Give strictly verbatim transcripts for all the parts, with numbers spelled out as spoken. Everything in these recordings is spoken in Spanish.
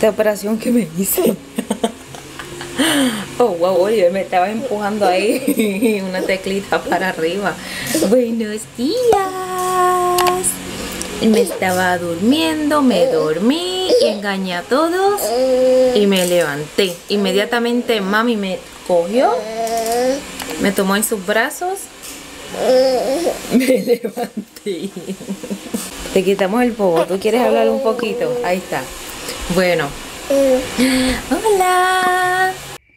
esta operación que me hice. Oh, wow, oye, me estaba empujando ahí una teclita para arriba. Buenos días. Me estaba durmiendo, me dormí y engañé a todos y me levanté. Inmediatamente mami me cogió, me tomó en sus brazos, me levanté. Te quitamos el polvo. ¿Tú quieres hablar un poquito? Ahí está. Bueno. Hola.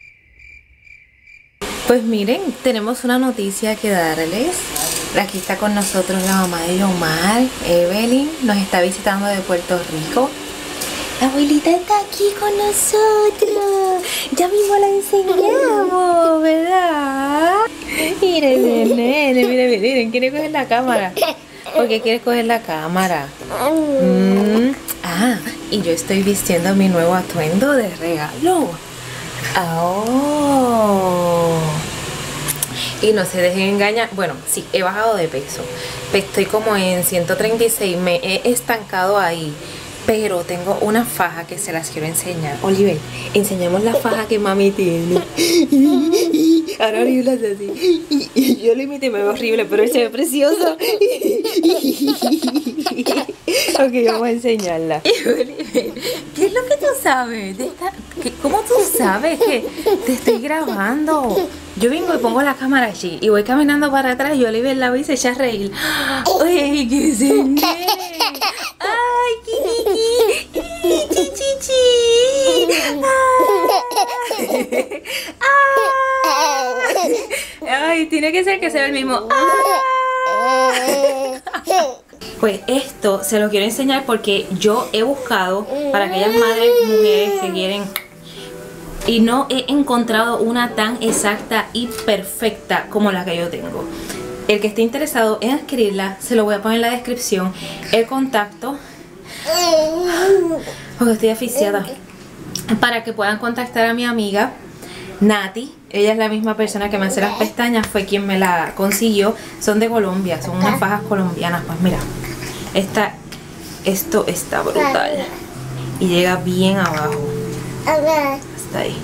Pues miren, tenemos una noticia que darles. Aquí está con nosotros la mamá de Yomar, Evelyn, nos está visitando de Puerto Rico. La abuelita está aquí con nosotros. Ya mismo la enseñamos, ¿verdad? Miren, miren, miren, miren, miren, quiere coger la cámara. ¿Por qué quieres coger la cámara? Mm. Ah, y yo estoy vistiendo mi nuevo atuendo de regalo. Oh. Y no se dejen engañar. Bueno, sí, he bajado de peso. Estoy como en ciento treinta y seis. Me he estancado ahí. Pero tengo una faja que se las quiero enseñar. Oliver, enseñamos la faja que mami tiene. Ahora Oliver hace así. Yo lo imité, me veo horrible, pero él se ve precioso. Ok, vamos a enseñarla. Oliver, ¿qué es lo que tú sabes? De esta, ¿qué, ¿Cómo tú sabes que te estoy grabando? Yo vengo y pongo la cámara allí y voy caminando para atrás y Oliver la ve y se echa a reír. ¡Ay, qué señor! ¡Ay, kiki! ¡Chi, chi, chi! ¡Ay! ¡Ay! Tiene que ser que sea el mismo. ¡Ay! Pues esto se lo quiero enseñar porque yo he buscado para aquellas madres, mujeres que quieren, y no he encontrado una tan exacta y perfecta como la que yo tengo. El que esté interesado en adquirirla, se lo voy a poner en la descripción, el contacto, porque estoy asfixiada, para que puedan contactar a mi amiga Nati. Ella es la misma persona que me hace las pestañas, fue quien me la consiguió. Son de Colombia, son unas fajas colombianas. Pues mira, esta, esto está brutal y llega bien abajo, hasta ahí.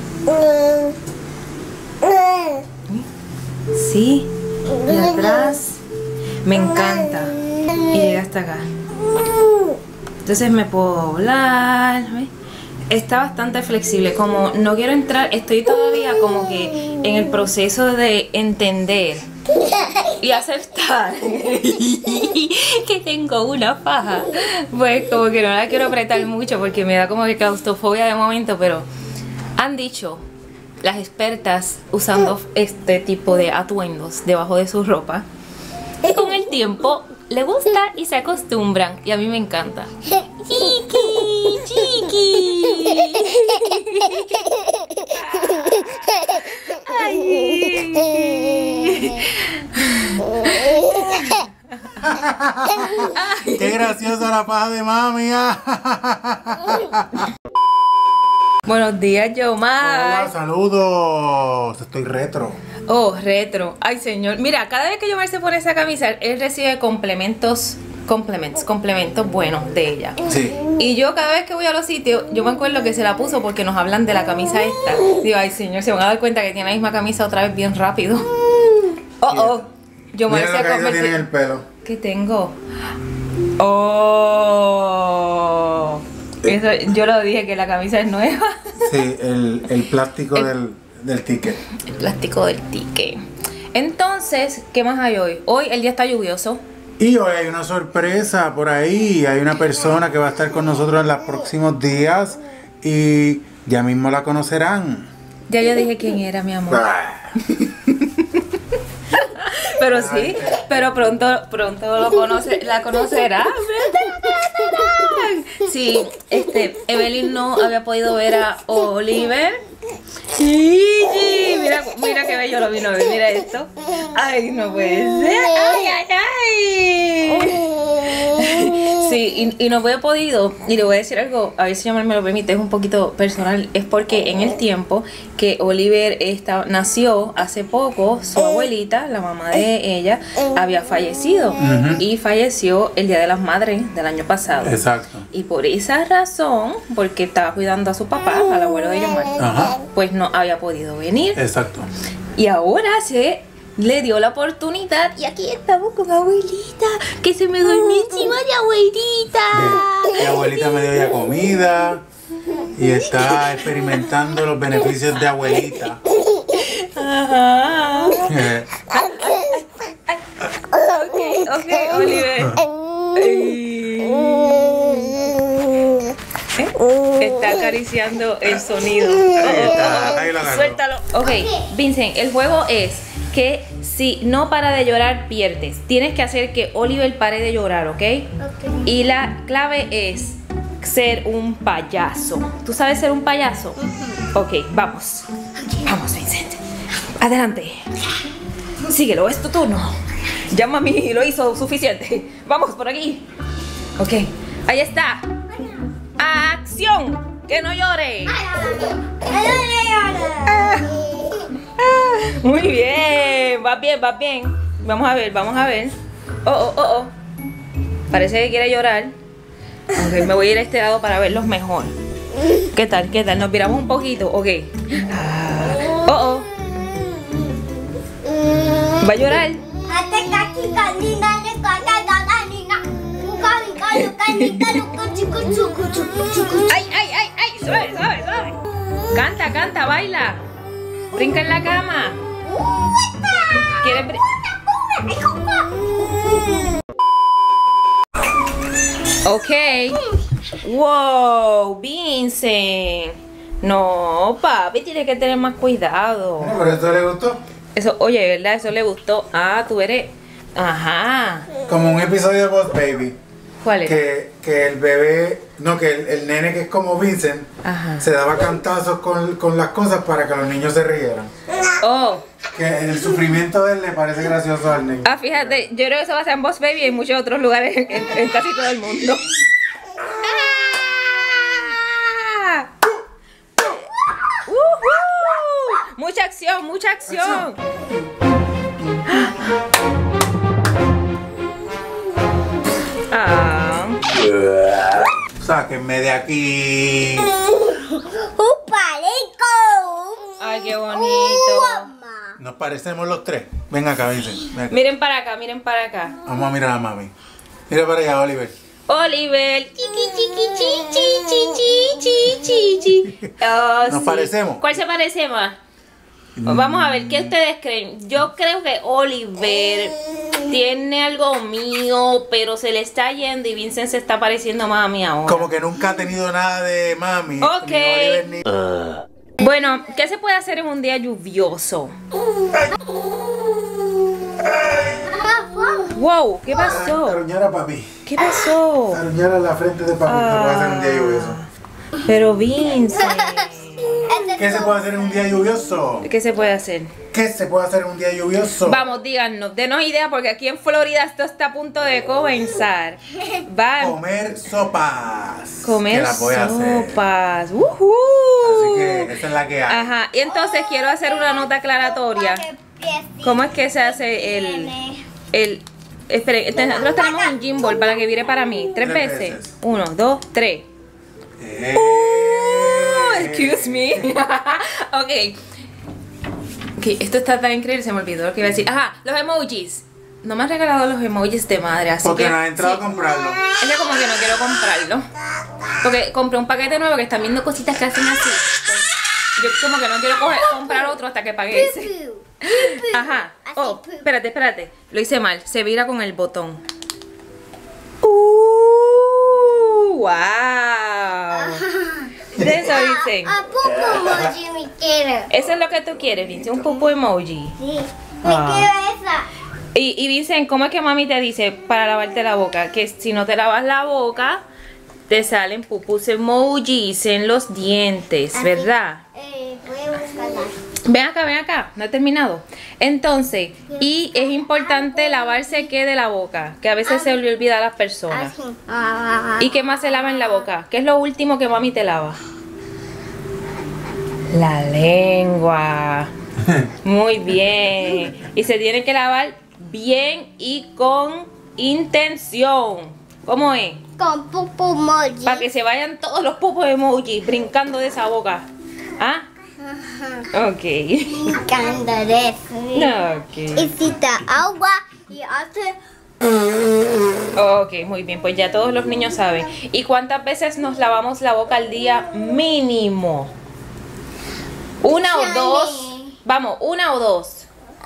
Sí, y atrás me encanta y llega hasta acá. Entonces me puedo doblar, ¿ves? Está bastante flexible. Como no quiero entrar, estoy todavía como que en el proceso de entender y aceptar que tengo una faja. Pues como que no la quiero apretar mucho porque me da como que claustrofobia de momento, pero han dicho las expertas usando este tipo de atuendos debajo de su ropa, y con el tiempo le gusta y se acostumbran, y a mí me encanta. Chiqui, chiqui. Ay. Qué graciosa la paja de mami. Buenos días, Yomar. Hola, saludos. Estoy retro. Oh, retro. Ay, señor. Mira, cada vez que Yomar se pone esa camisa, él recibe complementos, complementos, complementos buenos de ella. Sí. Y yo cada vez que voy a los sitios, yo me acuerdo que se la puso porque nos hablan de la camisa esta. Digo, ay, señor, se van a dar cuenta que tiene la misma camisa otra vez bien rápido. Oh, oh. Yomar se ha convertido. Tiene el pelo. ¿Qué tengo? Oh. Eso, yo lo dije que la camisa es nueva. Sí, el, el plástico el, del, del ticket. El plástico del ticket. Entonces, ¿qué más hay hoy? Hoy el día está lluvioso. Y hoy hay una sorpresa por ahí. Hay una persona que va a estar con nosotros en los próximos días y ya mismo la conocerán. Ya yo dije quién era, mi amor. Pero sí, pero pronto, pronto lo conoce, la conocerá. Sí, este, Evelyn no había podido ver a Oliver. Sí, sí, mira, mira qué bello lo vino a ver, mira esto. Ay, no puede ser. Ay, ay, ay. Sí, y, y no he podido, y le voy a decir algo, a ver si me lo permite, es un poquito personal, es porque en el tiempo que Oliver está, nació hace poco, su abuelita, la mamá de ella, había fallecido. Uh-huh. Y falleció el Día de las Madres del año pasado. Exacto. Y por esa razón, porque estaba cuidando a su papá, al abuelo de Yomar, uh-huh, pues no había podido venir. Exacto. Y ahora se le dio la oportunidad y aquí estamos con abuelita, que se me durmió encima de abuelita. Mi abuelita me dio ya comida y está experimentando los beneficios de abuelita. Ajá. Ok, ok, Oliver. Está acariciando el sonido. Ahí está, ahí lo agarró. Suéltalo. Ok, Vincent, el juego es que si no para de llorar, pierdes. Tienes que hacer que Oliver pare de llorar, ¿ok? Okay. Y la clave es ser un payaso. ¿Tú sabes ser un payaso? Uh-huh. Ok, vamos. Vamos, Vincent. Adelante. Síguelo, es tu turno. Ya mami lo hizo suficiente. Vamos por aquí. Ok, ahí está. ¡Acción! ¡Que no llore! Ah. Muy bien, va bien, va bien. Vamos a ver, vamos a ver. Oh, oh, oh, oh. Parece que quiere llorar. Ok, me voy a ir a este lado para verlos mejor. ¿Qué tal? ¿Qué tal? Nos miramos un poquito. Ok. Ah. Oh, oh. ¿Va a llorar? ¡Ay, ay, ay, ay! ¡Suave, suave, suave! Canta, canta, baila. Brinca en la cama. ¿Quieres brincar? Ok. Wow, Vincent. No, papi, tienes que tener más cuidado. ¿Por eso le gustó? Eso, oye, ¿verdad? Eso le gustó. Ah, tú eres... Ajá. Como un episodio de Boss Baby. ¿Cuál es? Que, que el bebé, no, que el, el nene que es como Vincent, ajá, se daba cantazos con, con las cosas para que los niños se rieran. Oh. Que el sufrimiento de él le parece gracioso al niño. Ah, fíjate, yo creo que eso va a ser en Boss Baby y en muchos otros lugares, en, en casi todo el mundo. ¡Ah! ¡Uh-huh! Mucha acción, mucha acción. Ah. Sáquenme de aquí. ¡Un palico! Ay, qué bonito. Nos parecemos los tres. Ven acá, Vincent. Ven acá. Miren para acá, miren para acá. Vamos a mirar a mami. Mira para allá, Oliver. Oliver. Chiqui, chiqui, chi, chi, chi, chi, chi, chi. Oh, ¿Nos sí. parecemos? ¿Cuál se parece más? Vamos a ver, ¿qué ustedes creen? Yo creo que Oliver tiene algo mío, pero se le está yendo y Vincent se está pareciendo más a mí ahora. Como que nunca ha tenido nada de mami. Ok. Ni Oliver, ni... Uh. Bueno, ¿qué se puede hacer en un día lluvioso? Wow, ¿qué pasó? Aruñar a papi. ¿Qué pasó? Aruñar a la frente de papi. Ah. Se puede hacer un día lluvioso. Pero Vincent, ¿Qué se puede hacer en un día lluvioso? ¿qué se puede hacer? ¿Qué se puede hacer en un día lluvioso? Vamos, díganos, denos idea porque aquí en Florida esto está a punto de comenzar. Va. Comer sopas. Comer que las voy a hacer. sopas. Uh-huh. Así que esa es la que hay. Ajá, y entonces quiero hacer una nota aclaratoria. ¿Cómo es que se hace el... el esperen, nosotros tenemos un gimbal para que vire para mí. Tres, Tres veces. veces. Uno, dos, tres. Eh. Oh, excuse me. Ok. Ok, esto está tan increíble, se me olvidó lo que iba a decir. Ajá, los emojis. No me han regalado los emojis de madre, así Porque que... no has entrado sí. a comprarlo. Es que como que no quiero comprarlo. Porque compré un paquete nuevo que están viendo cositas que hacen así. Pues, yo como que no quiero coger, comprar otro hasta que pague ese. Ajá. Oh, espérate, espérate. Lo hice mal. Se vira con el botón. Uh, wow. De eso dicen. ¿A poco emoji me quiere? Eso es lo que tú quieres, Vincent. Un pupu emoji. Sí, me Ah. quiero esa. Y, y Vincent, ¿cómo es que mami te dice para lavarte la boca? Que si no te lavas la boca, te salen pupus emojis en los dientes, ¿verdad? Eh, voy a buscar Ven acá, ven acá, no he terminado. Entonces, y es importante lavarse qué de la boca, que a veces se le olvida a las personas. ¿Y qué más se lava en la boca? ¿Qué es lo último que mami te lava? La lengua. Muy bien. Y se tiene que lavar bien y con intención. ¿Cómo es? Con pupu emoji. Para que se vayan todos los pupos emoji brincando de esa boca. ¿Ah? Ok. Me encanta eso. Ok. Y si te agua y hace... Ok, muy bien. Pues ya todos los niños saben. ¿Y cuántas veces nos lavamos la boca al día mínimo? ¿Una o dos? Vamos, una o dos.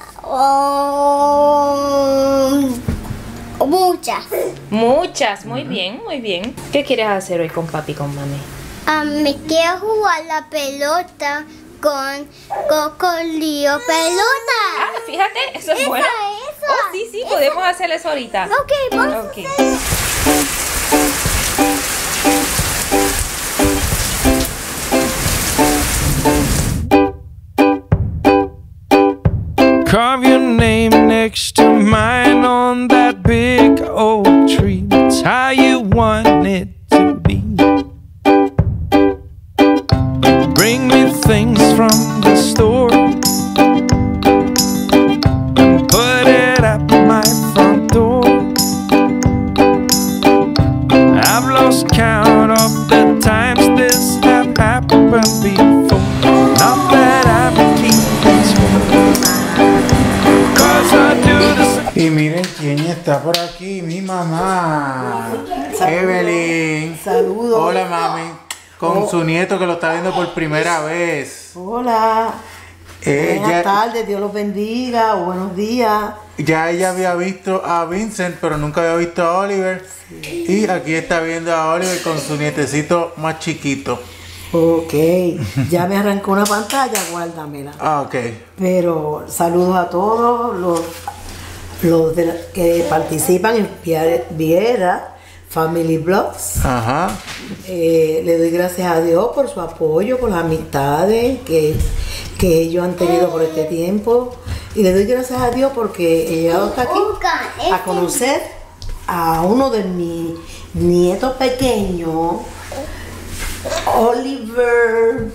Um, muchas. Muchas, muy bien, muy bien. ¿Qué quieres hacer hoy con papi y con mami? Um, me quiero jugar la pelota con Cocodrilo Pelota. Ah, fíjate, eso es Esa, bueno. esa, Oh, sí, sí, esa. podemos hacer eso ahorita. Ok, vamos. Ok. Carve your name next to mine on that big oak tree. That's how you want it to be. Bring me things from the store and put it at my front door. I've lost count of the times this have happened before. Not that I'm keeping score. Y miren quién está por aquí, mi mamá. Evelyn. Saludos. Hola, mami. Con Oh. su nieto que lo está viendo por primera vez. Hola. Ella, Buenas tardes, Dios los bendiga, o buenos días. ya ella había visto a Vincent, pero nunca había visto a Oliver. Y aquí está viendo a Oliver con su nietecito más chiquito. Ok, ya me arrancó una pantalla, guárdamela. Ah, ok. Pero saludos a todos los, los de la- que participan en Viera- Viera Family Blogs. Ajá. Eh, le doy gracias a Dios por su apoyo, por las amistades que, que ellos han tenido por este tiempo. Y le doy gracias a Dios porque he llegado hasta aquí a conocer a uno de mis nietos pequeños, Oliver,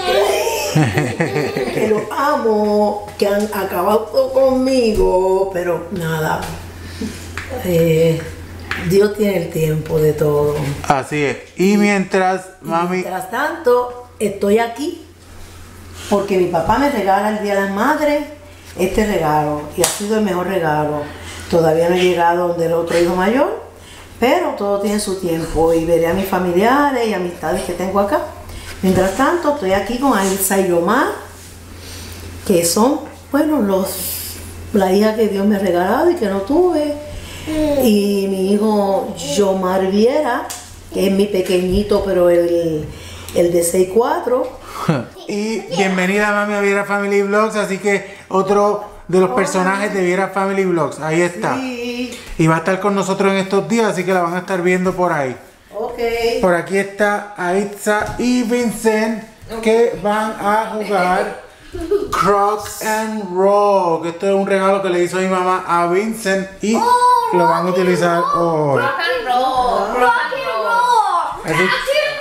que lo amo, que han acabado conmigo, pero nada. Eh, Dios tiene el tiempo de todo. Así es. Y mientras, mami. Mientras tanto, estoy aquí porque mi papá me regala el Día de las Madres este regalo y ha sido el mejor regalo. Todavía no he llegado donde el otro hijo mayor, pero todo tiene su tiempo y veré a mis familiares y amistades que tengo acá. Mientras tanto, estoy aquí con Ailsa y Yomar, que son, bueno, los, la hija que Dios me ha regalado y que no tuve. Y mi hijo Yomar Viera, que es mi pequeñito, pero el, el de seis cuatro. Y bienvenida, mami, a Viera Family Vlogs. Así que otro de los personajes de Viera Family Vlogs. Ahí está. Sí, Y va a estar con nosotros en estos días, así que la van a estar viendo por ahí. ok. Por aquí está Aitza y Vincent, que van a jugar Cross and Roll. Esto es un regalo que le hizo mi mamá a Vincent y lo van a utilizar hoy. Rock and roll, rock and roll. Así-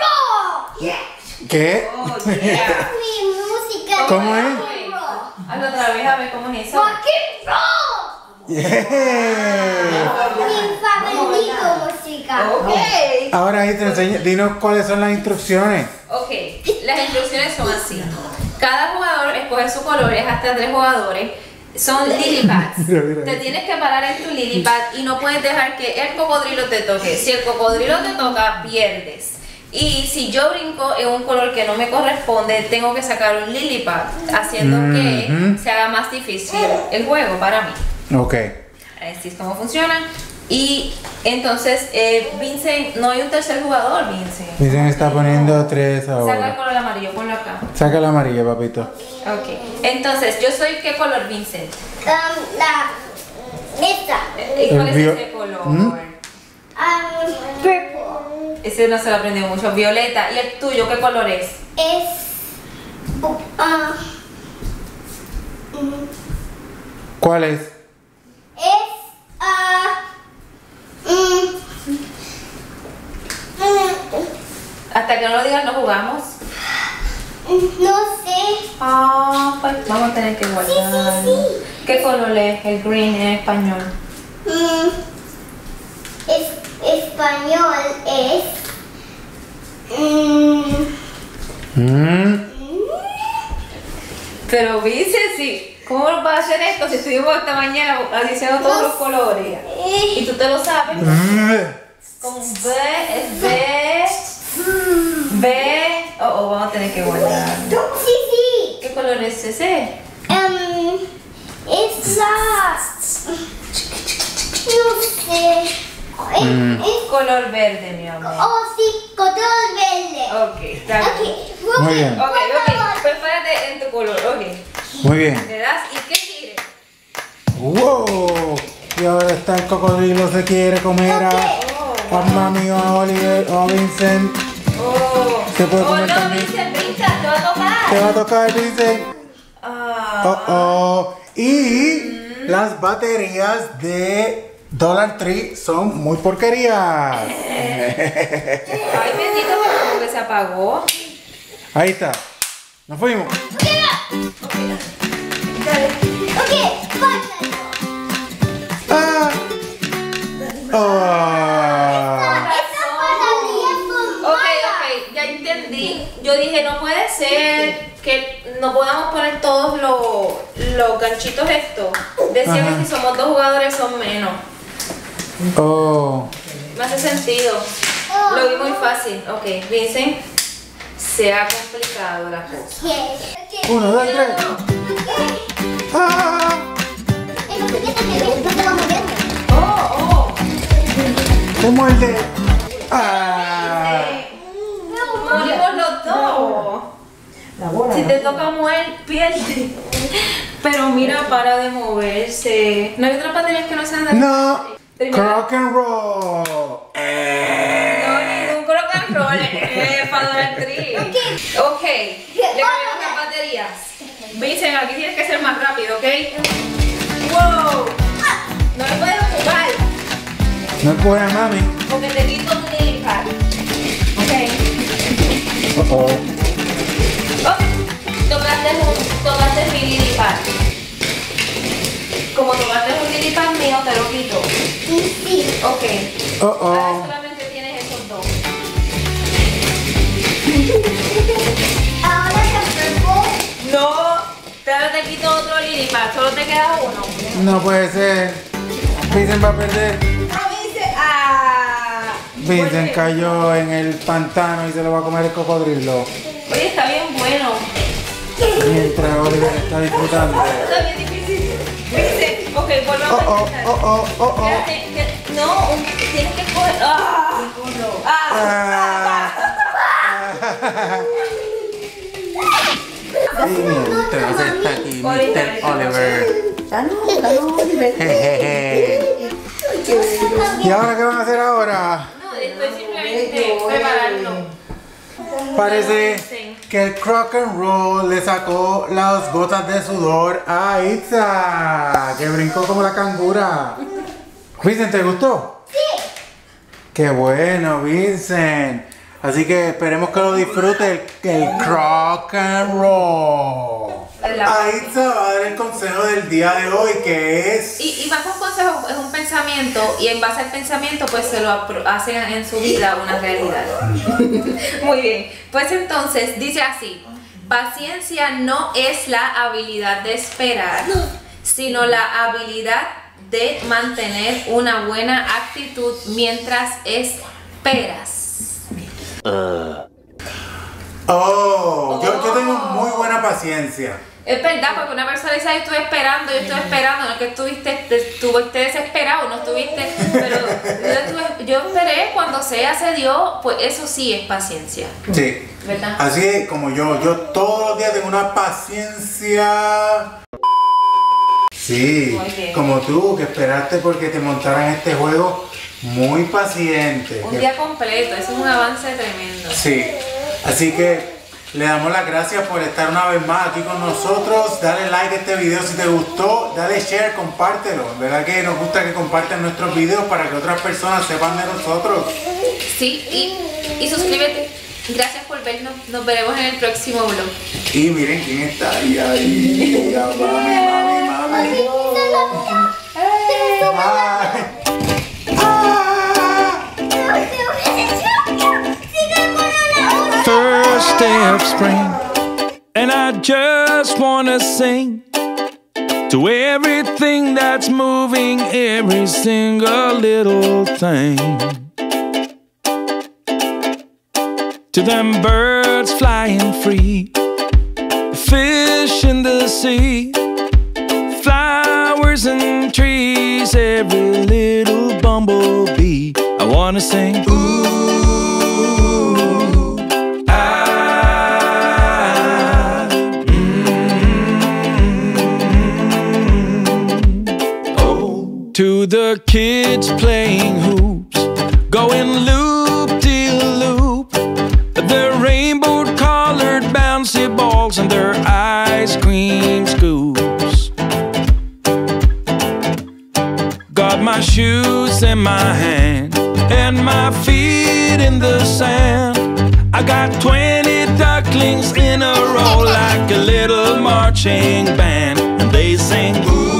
¿Qué? Oh, yeah. Mi música. ¿Cómo es? Hazlo otra vez a ver cómo es eso. Rock and roll. Yeah. Mi favorito música. Ok. Ahora ahí te enseño, dinos cuáles son las instrucciones. Ok, las instrucciones son así. Cada jugador escoge su color, es hasta tres jugadores. Son lily pads. Mira, mira. Te tienes que parar en tu lily pad y no puedes dejar que el cocodrilo te toque. Si el cocodrilo te toca, pierdes. Y si yo brinco en un color que no me corresponde, tengo que sacar un lily pad, haciendo Ujú. que se haga más difícil el juego para mí. Ok. Así es como funciona. Y entonces, eh, Vincent, no hay un tercer jugador, Vincent. Vincent está poniendo tres Saca el ahora. color amarillo, ponlo acá. Saca la amarilla, papito. Ok. Entonces, yo soy ¿qué color, Vincent? Um, la esta. ¿Y cuál El es vio- ese color? ¿Mm? Um, purple. Ese no se lo aprendió mucho. Violeta. ¿Y el tuyo qué color es? Es uh, ¿Cuál es? Es ah mm, mm, Hasta que no lo digan, no jugamos. no sé. Ah, pues vamos a tener que guardar. Sí, sí, sí. ¿Qué color es el green en español? Mm, es, español es mm, Mm. Pero dice sí. ¿Cómo va a hacer esto si estuvimos esta mañana diciendo todos los colores? Y tú te lo sabes. Con B es B. B. Oh, oh, vamos a tener que guardar. sí, sí. ¿Qué color es ese? Um, es la no sé. Es, es- Color verde, mi amor. oh, sí, color verde. Ok, está bien. Ok, Muy bien. Ok, ok. Prepárate en tu color, ok. Muy bien. Le das y ¿qué quiere? ¡Wow! Y ahora está el cocodrilo, se quiere comer a, a mami o a Oliver o a Vincent. Oh. Se puede Oh, comer no, también. Vincent, brinca, te va a tocar. Te va a tocar, Vincent. Ah. Oh, oh. Y las baterías de Dollar Tree son muy porquerías. Ay, bendito, pero como que se apagó. Ahí está. Nos fuimos. ok, pásalo. Ah. Oh. Esa panadería son Ok, malas. ok, ya entendí. Yo dije, no puede ser que no podamos poner todos los, los ganchitos estos. Decía Ajá. que si somos dos jugadores son menos. Oh. Me hace sentido. Lo vi muy fácil. Ok, Vincent, se ha complicado la cosa. Ok, ok. Uno, dos, tres. Ok. Ah. Eh, no, fíjate que no se va moviendo. Oh, oh. Se muerde. Ah. Morimos los dos. La bola. Si ¿no? te toca mover, pierde. Pero mira, para de moverse. ¿No hay otras baterías que no sean de No. Primero. Rock and roll. No, ningún crock and roll eh, para Dollar Tree. Ok, le cambiamos las baterías. Vincent, aquí tienes que ser más rápido, ¿ok? ¡Wow! No le puedes jugar No empuja, mami. porque te quito un lilipad. Ok. Oh, oh. Oh, tocaste, un, tocaste mi lilipad. Como tocaste un lilipad mío, te lo quito. Sí. Ok. Oh, Ahora oh. solamente tienes esos dos. Ahora se pegó. No, ahora te quito otro lilipad, solo te queda uno. No puede ser. Vincent va a perder. Ah, Vincent. Ah. Vincent Oye, cayó en el pantano y se lo va a comer el cocodrilo. Oye, está bien bueno. Mientras Oliver está disfrutando. Está bien difícil. Vincent, ok, volvamos Oh, a oh, intentar. oh, oh, oh, oh. Espérate, que- no, un- tienes que coger. Ah. Ah. Ah. Y mientras está aquí mister Oliver. Ganó, ganó, Oliver. Jejeje. ¿Y ahora qué van a hacer ahora? No, estoy simplemente preparando. Parece que el Crock and Roll le sacó las gotas de sudor a Itza, que brincó como la cangura. Vincent, ¿te gustó? Sí. Qué bueno, Vincent. Así que esperemos que lo disfrute el, el Crock and Roll. A Itza va a dar el consejo del día de hoy, que es... Y, y más que un consejo, es un pensamiento, y en base al pensamiento, pues se lo apro- hacen en su vida una realidad. Muy bien, pues entonces dice así: paciencia no es la habilidad de esperar, sino la habilidad de mantener una buena actitud mientras esperas. Oh, yo, yo tengo muy buena paciencia. Es verdad, porque una persona dice, "Ay, estuve esperando, yo estuve esperando", no es que estuviste, estuviste desesperado, no estuviste, pero yo, estuve- yo esperé, cuando sea se dio, pues eso sí es paciencia, Sí. ¿verdad? Así es como yo, yo todos los días tengo una paciencia. Sí, Muy bien. como tú, que esperaste porque te montaran este juego, muy paciente. Un Que- día completo, eso es un avance tremendo. Sí, así que Le damos las gracias por estar una vez más aquí con nosotros. Dale like a este video si te gustó, dale share, compártelo. ¿Verdad que nos gusta que compartan nuestros videos para que otras personas sepan de nosotros? Sí, y, y suscríbete. Gracias por vernos. Nos veremos en el próximo vlog. Y miren quién está ahí, ahí. Mami, mami, mami. Bye. First day of spring, and I just wanna sing to everything that's moving, every single little thing. To them birds flying free, fish in the sea, flowers and trees, every little bumblebee. I wanna sing, ooh, ah, mm, oh. To the kids playing hoops, going loop-de-loop, the rainbow-colored bouncy balls and their ice cream scoops. Got my shoes in my hand and my feet in the sand. I got twenty ducklings in a row like a little marching band, and they sing, ooh.